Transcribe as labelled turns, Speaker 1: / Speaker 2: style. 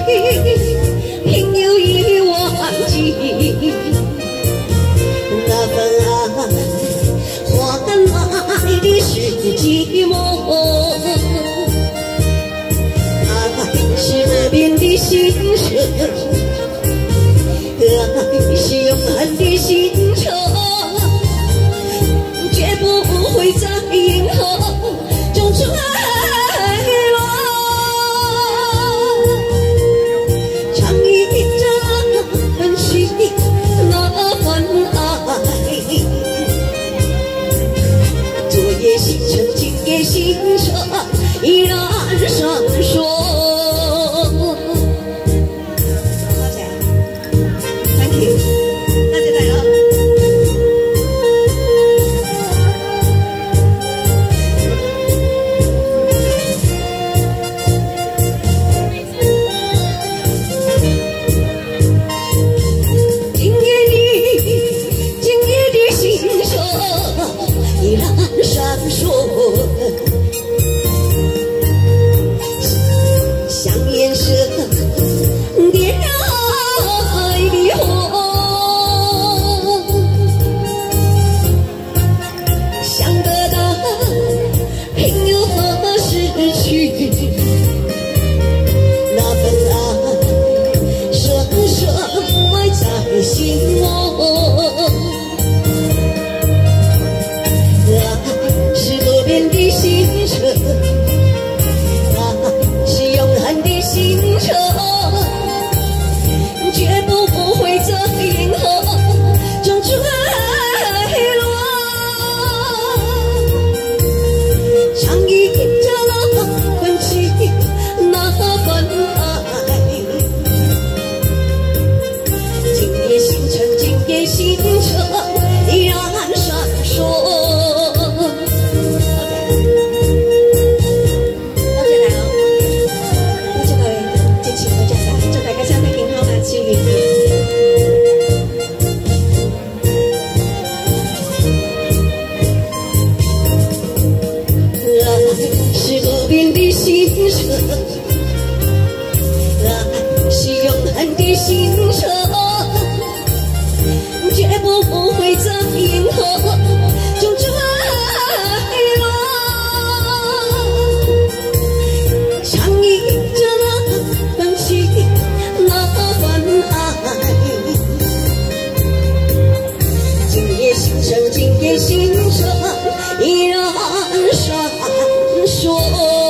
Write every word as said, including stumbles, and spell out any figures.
Speaker 1: 朋友已忘记那份爱，换来的是寂寞。爱是不变的心声，爱是永恒的心肠，绝不会在银河中坠落。唱一着分析那份爱，昨夜星辰，今夜星辰依然闪烁。依然闪烁，像颜色点燃爱的火，想得到朋友和失去那份爱，深深埋在心窝。的星辰，爱是永恒的星辰，绝不会在银河中坠落。唱一着那份情，那份爱，今夜星辰，今夜星辰依然闪烁。是不变的星辰，爱是永恒的星辰，绝不会在银河中坠落。唱一着那份情，那份爱，今夜星辰，今夜星辰依然闪烁。